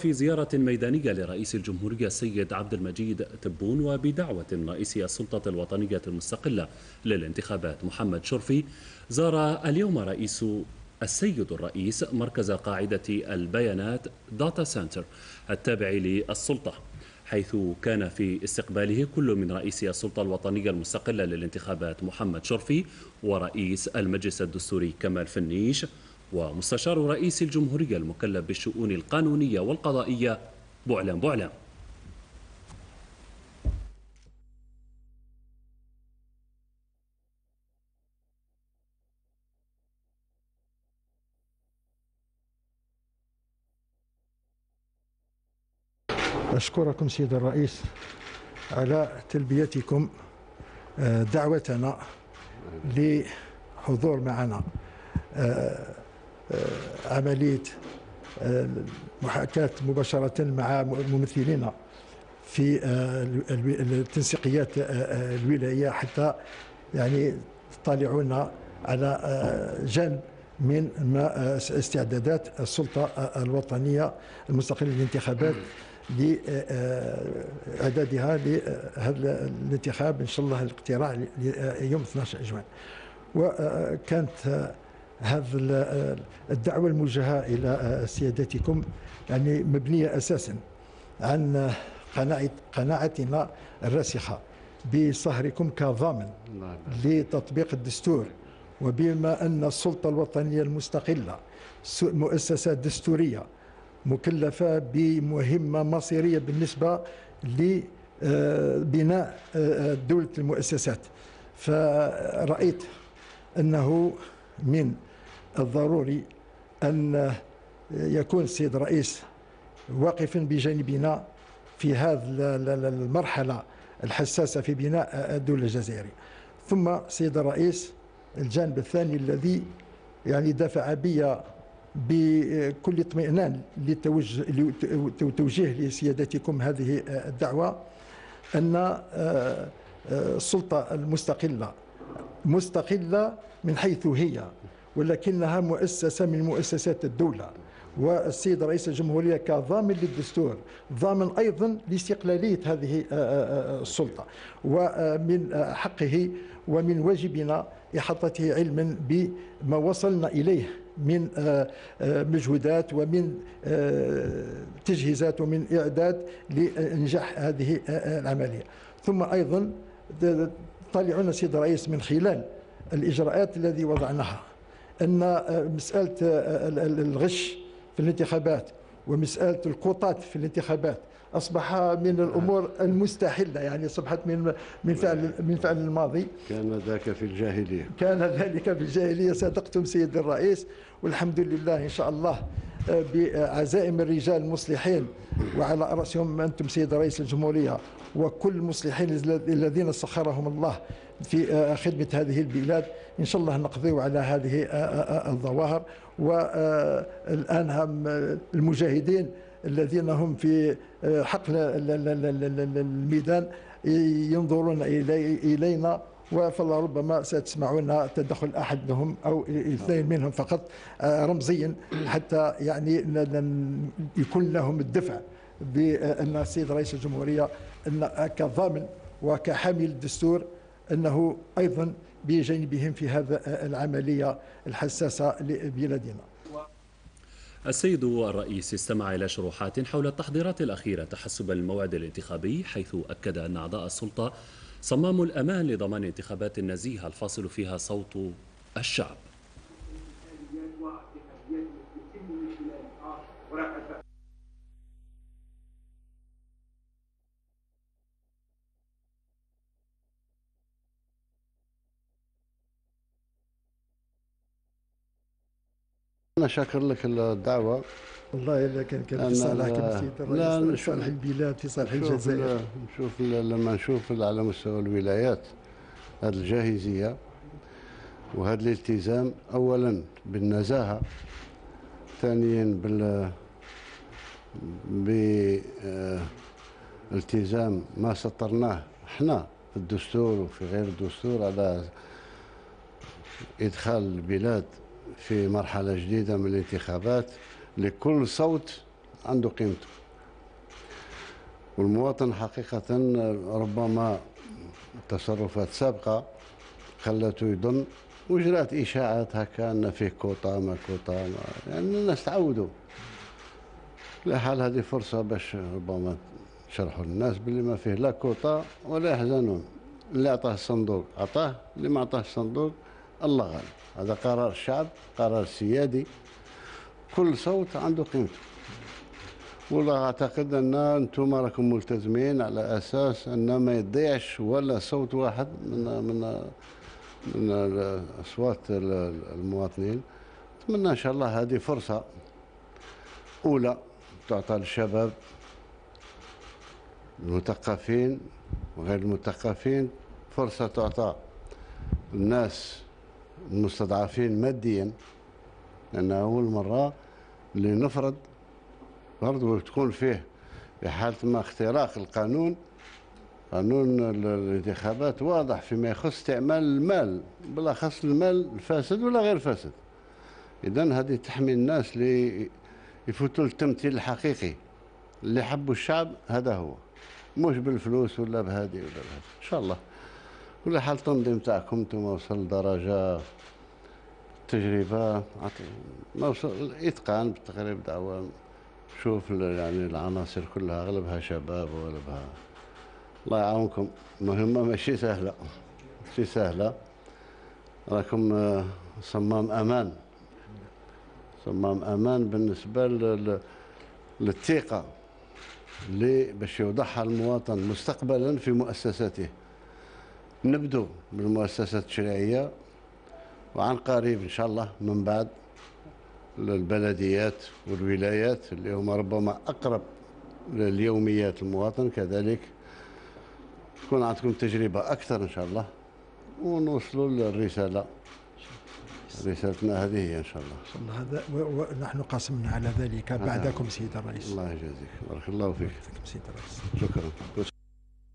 في زيارة ميدانية لرئيس الجمهورية السيد عبد المجيد تبون وبدعوة من رئيس السلطة الوطنية المستقلة للانتخابات محمد شرفي، زار اليوم السيد الرئيس مركز قاعدة البيانات داتا سنتر التابع للسلطة، حيث كان في استقباله كل من رئيس السلطة الوطنية المستقلة للانتخابات محمد شرفي ورئيس المجلس الدستوري كمال فنيش ومستشار رئيس الجمهورية المكلف بالشؤون القانونية والقضائية بوعلام بوعلام. أشكركم سيد الرئيس على تلبيتكم دعوتنا لحضور معنا عملية محاكاة مباشرة مع ممثلين في التنسيقيات الولاية، حتى يعني تطالعون على جانب من استعدادات السلطة الوطنية المستقلة للانتخابات لإعدادها لهذا الانتخاب إن شاء الله الاقتراع يوم 12 أجوان. وكانت هذه الدعوة الموجهة إلى سيادتكم يعني مبنية أساسا عن قناعتنا الراسخة بصهركم كضامن لتطبيق الدستور، وبما أن السلطة الوطنية المستقلة مؤسسة دستورية مكلفة بمهمة مصيرية بالنسبة لبناء دولة المؤسسات، فرأيت أنه من الضروري أن يكون السيد الرئيس واقفا بجانبنا في هذه المرحلة الحساسة في بناء الدولة الجزائرية. ثم سيد الرئيس الجانب الثاني الذي يعني دفع بي بكل اطمئنان لتوجيه لسيادتكم هذه الدعوة، أن السلطة المستقلة مستقلة من حيث هي، ولكنها مؤسسة من مؤسسات الدولة، والسيد رئيس الجمهورية كضامن للدستور ضامن أيضا لاستقلالية هذه السلطة، ومن حقه ومن واجبنا إحاطته علما بما وصلنا إليه من مجهودات ومن تجهيزات ومن إعداد لإنجاح هذه العملية. ثم أيضا طالعون سيد الرئيس من خلال الإجراءات التي وضعناها أن مسألة الغش في الانتخابات ومسألة الكوطات في الانتخابات أصبح من الأمور المستحيلة، يعني أصبحت من فعل الماضي. كان ذاك في الجاهلية. كان ذلك في الجاهلية، صدقتم سيد الرئيس، والحمد لله إن شاء الله بعزائم الرجال المصلحين وعلى رأسهم أنتم سيد رئيس الجمهورية وكل المصلحين الذين سخرهم الله في خدمة هذه البلاد، إن شاء الله نقضي على هذه الظواهر. والآن هم المجاهدين الذين هم في حقل الميدان ينظرون إلينا، فلربما ستسمعون تدخل أحدهم أو اثنين منهم فقط رمزيا، حتى يعني يكون لهم الدفع بأن السيد رئيس الجمهورية أن كضامن وكحامل الدستور أنه أيضا بجانبهم في هذا العملية الحساسة لبلادنا. السيد الرئيس استمع إلى شروحات حول التحضيرات الأخيرة تحسبا للموعد الانتخابي، حيث أكد أن أعضاء السلطة صمام الأمان لضمان انتخابات نزيهة الفاصل فيها صوت الشعب. أنا شاكر لك الدعوة. والله إلا كان في صالحكم سيد الرئيس، في صالح البلاد، في صالح الجزائر. لما نشوف على مستوى الولايات هذه الجاهزية وهذا الالتزام، أولا بالنزاهة، ثانيا بالالتزام ما سطرناه احنا في الدستور وفي غير الدستور على إدخال البلاد في مرحلة جديدة من الانتخابات لكل صوت عنده قيمته. والمواطن حقيقة ربما تصرفات سابقة خلته يظن، وجرات إشاعات هكا أن فيه كوطا ما كوطا يعني الناس تعودوا. لا حال هذه فرصة باش ربما شرحوا للناس باللي ما فيه لا كوطا ولا يحزنون. اللي عطاه الصندوق عطاه، اللي ما عطاه الصندوق الله غالب. هذا قرار الشعب، قرار سيادي، كل صوت عنده قيمته. والله اعتقد ان انتم راكم ملتزمين على اساس ان ما يضيعش ولا صوت واحد من اصوات المواطنين. اتمنى ان شاء الله هذه فرصه اولى تعطى للشباب المثقفين وغير المثقفين، فرصة تعطى الناس المستضعفين ماديا، لأن أول مرة اللي نفرض برضو تكون فيه في حالة ما اختراق القانون، قانون الانتخابات واضح فيما يخص استعمال المال، بالأخص المال الفاسد ولا غير فاسد. إذن هذه تحمي الناس اللي يفوتوا التمثيل الحقيقي اللي حبوا الشعب، هذا هو، مش بالفلوس ولا بهذه ولا بهذه. ان شاء الله كل حال التنظيم تاعكم انتم وصل لدرجه تجربه ما وصل الاتقان بالتقريب دعوه. شوف يعني العناصر كلها اغلبها شباب واغلبها الله يعاونكم. مهمه ماشي سهله، ماشي سهله. راكم صمام امان، صمام امان بالنسبه للثقه اللي باش يوضعها المواطن مستقبلا في مؤسساته. نبدو بالمؤسسات التشريعيه، وعن قريب ان شاء الله من بعد البلديات والولايات اللي هم ربما اقرب لليوميات المواطن. كذلك تكون عندكم تجربه اكثر ان شاء الله، ونوصلوا للرساله. رسالتنا هذه هي ان شاء الله. هذا ونحن قاسمنا على ذلك بعدكم سيد الرئيس. الله يجازيك، بارك الله فيك. سيد الرئيس. شكرا.